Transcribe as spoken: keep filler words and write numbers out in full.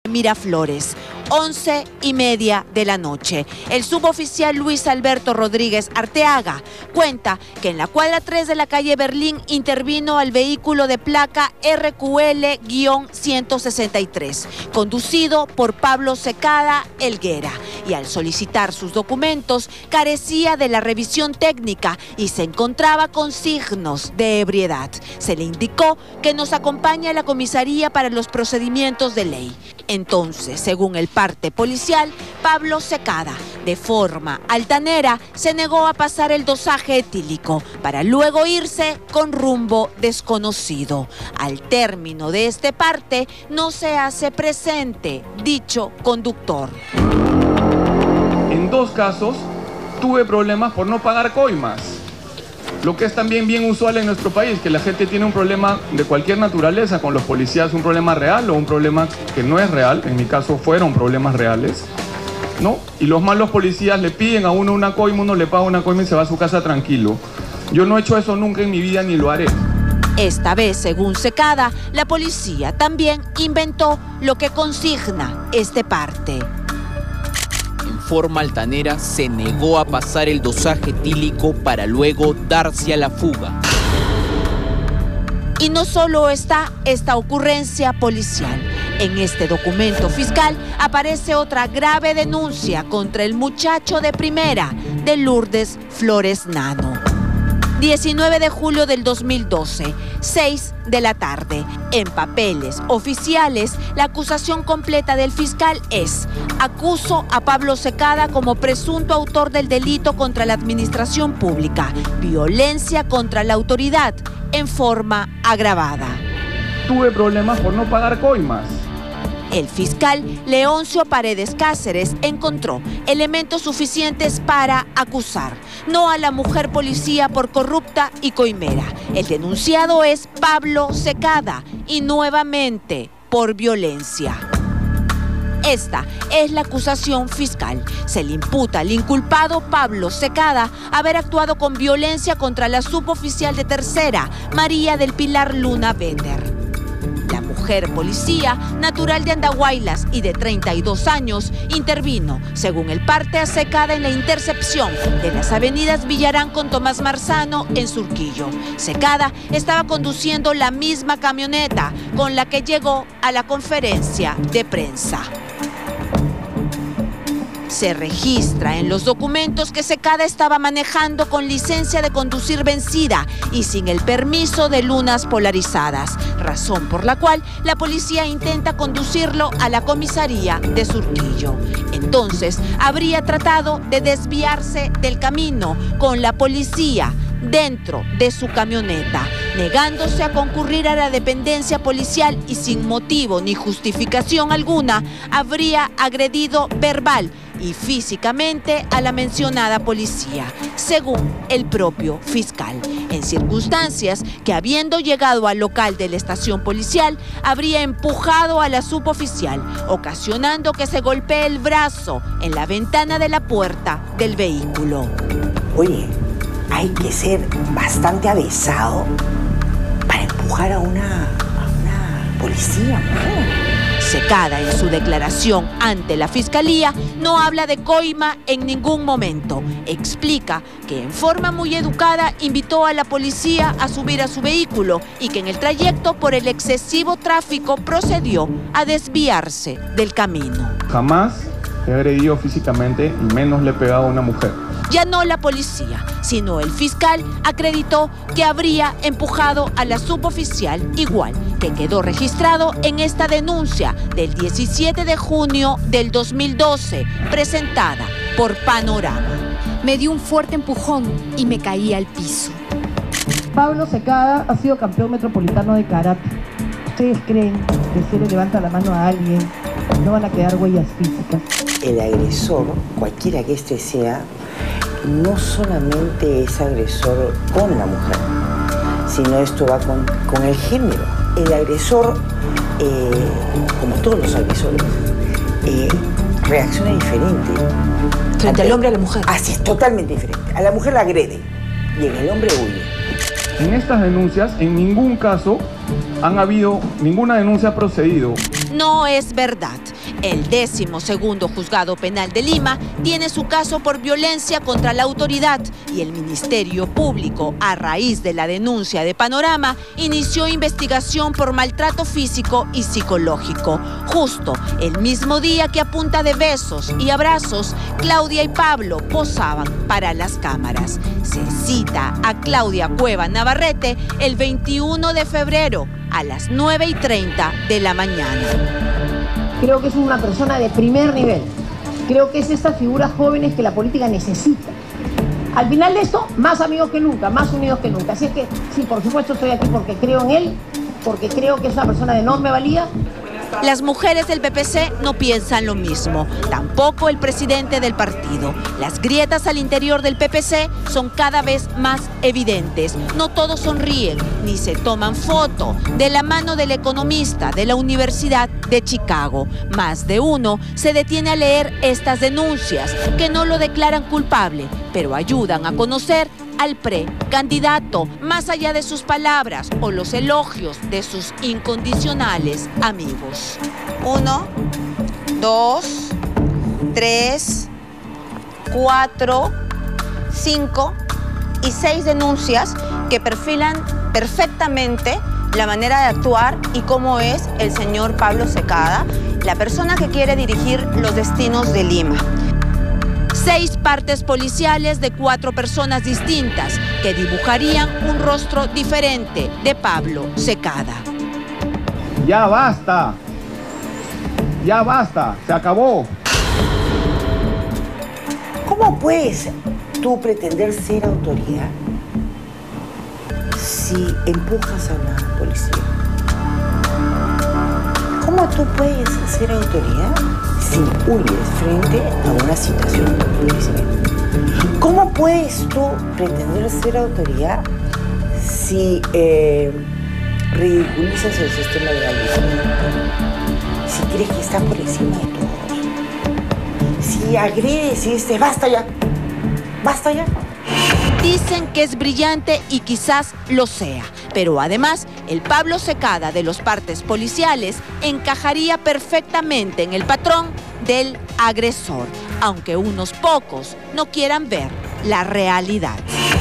Miraflores, once y media de la noche. El suboficial Luis Alberto Rodríguez Arteaga cuenta que en la cuadra tres de la calle Berlín intervino al vehículo de placa R Q L ciento sesenta y tres, conducido por Pablo Secada Helguera, y al solicitar sus documentos carecía de la revisión técnica y se encontraba con signos de ebriedad. Se le indicó que nos acompañe a la comisaría para los procedimientos de ley. Entonces, según el parte policial, Pablo Secada, de forma altanera, se negó a pasar el dosaje etílico para luego irse con rumbo desconocido. Al término de este parte, no se hace presente dicho conductor. En dos casos, tuve problemas por no pagar coimas. Lo que es también bien usual en nuestro país, que la gente tiene un problema de cualquier naturaleza con los policías, un problema real o un problema que no es real. En mi caso fueron problemas reales, ¿no? Y los malos policías le piden a uno una coima, uno le paga una coima y se va a su casa tranquilo. Yo no he hecho eso nunca en mi vida ni lo haré. Esta vez, según Secada, la policía también inventó lo que consigna este parte. En forma altanera se negó a pasar el dosaje etílico para luego darse a la fuga. Y no solo está esta ocurrencia policial. En este documento fiscal aparece otra grave denuncia contra el muchacho de primera de Lourdes Flores Nano. diecinueve de julio del dos mil doce, seis de la tarde. En papeles oficiales, la acusación completa del fiscal es: acuso a Pablo Secada como presunto autor del delito contra la administración pública, violencia contra la autoridad en forma agravada. Tuve problemas por no pagar coimas. El fiscal Leoncio Paredes Cáceres encontró elementos suficientes para acusar, no a la mujer policía por corrupta y coimera. El denunciado es Pablo Secada y nuevamente por violencia. Esta es la acusación fiscal. Se le imputa al inculpado Pablo Secada haber actuado con violencia contra la suboficial de tercera, María del Pilar Luna Bender. La mujer policía, natural de Andahuaylas y de treinta y dos años, intervino, según el parte a Secada, en la intercepción de las avenidas Villarán con Tomás Marzano en Surquillo. Secada estaba conduciendo la misma camioneta con la que llegó a la conferencia de prensa. Se registra en los documentos que Secada estaba manejando con licencia de conducir vencida y sin el permiso de lunas polarizadas, razón por la cual la policía intenta conducirlo a la comisaría de Surquillo. Entonces, habría tratado de desviarse del camino con la policía dentro de su camioneta, negándose a concurrir a la dependencia policial y sin motivo ni justificación alguna, habría agredido verbal y físicamente a la mencionada policía, según el propio fiscal, en circunstancias que, habiendo llegado al local de la estación policial, habría empujado a la suboficial, ocasionando que se golpee el brazo en la ventana de la puerta del vehículo. Oye, hay que ser bastante avesado para empujar a una, a una policía, ¿no? Secada, en su declaración ante la fiscalía, no habla de coima en ningún momento. Explica que en forma muy educada invitó a la policía a subir a su vehículo y que en el trayecto, por el excesivo tráfico, procedió a desviarse del camino. Jamás he agredido físicamente y menos le he pegado a una mujer. Ya no la policía, sino el fiscal acreditó que habría empujado a la suboficial, igual que quedó registrado en esta denuncia del diecisiete de junio del dos mil doce, presentada por Panorama. Me dio un fuerte empujón y me caí al piso. Pablo Secada ha sido campeón metropolitano de karate. ¿Ustedes creen que si le levanta la mano a alguien no van a quedar huellas físicas? El agresor, cualquiera que este sea, no solamente es agresor con la mujer, sino esto va con, con el género. El agresor, eh, como todos los agresores, eh, reacciona diferente. ¿Frente al hombre o a la mujer? Así es, totalmente diferente. A la mujer la agrede y en el hombre huye. En estas denuncias, en ningún caso han habido, ninguna denuncia ha procedido. no es verdad. El décimo segundo Juzgado Penal de Lima tiene su caso por violencia contra la autoridad y el Ministerio Público, a raíz de la denuncia de Panorama, inició investigación por maltrato físico y psicológico. Justo el mismo día que a punta de besos y abrazos, Claudia y Pablo posaban para las cámaras. Se cita a Claudia Cueva Navarrete el veintiuno de febrero a las nueve y treinta de la mañana. Creo que es una persona de primer nivel. Creo que es estas figuras jóvenes que la política necesita. Al final de esto, más amigos que nunca, más unidos que nunca. Así es que, sí, por supuesto estoy aquí porque creo en él, porque creo que es una persona de enorme valía. Las mujeres del P P C no piensan lo mismo, tampoco el presidente del partido. Las grietas al interior del P P C son cada vez más evidentes. No todos sonríen ni se toman foto de la mano del economista de la Universidad de Chicago. Más de uno se detiene a leer estas denuncias, que no lo declaran culpable, pero ayudan a conocer al precandidato, más allá de sus palabras o los elogios de sus incondicionales amigos. Uno, dos, tres, cuatro, cinco y seis denuncias que perfilan perfectamente la manera de actuar y cómo es el señor Pablo Secada, la persona que quiere dirigir los destinos de Lima. Seis partes policiales de cuatro personas distintas que dibujarían un rostro diferente de Pablo Secada. Ya basta, ya basta, se acabó. ¿Cómo puedes tú pretender ser autoridad si empujas a la policía? ¿Cómo tú puedes ser autoridad si huyes frente a una situación de policía? ¿Cómo puedes tú pretender ser autoridad si eh, ridiculizas el sistema de la ley? Si crees que está por encima de todos. Si agredes y dices, basta ya, basta ya. Dicen que es brillante y quizás lo sea, pero además el Pablo Secada de los partes policiales encajaría perfectamente en el patrón del agresor, aunque unos pocos no quieran ver la realidad.